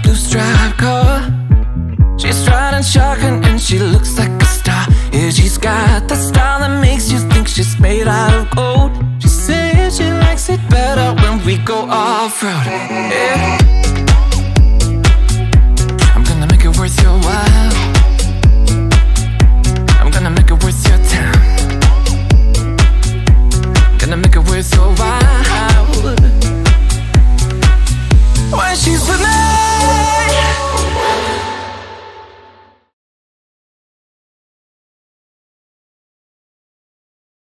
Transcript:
blue striped car. She's riding shotgun and she looks like a star. Yeah, she's got the style that makes you think she's made out of gold. She says she likes it better when we go off-road. Yeah.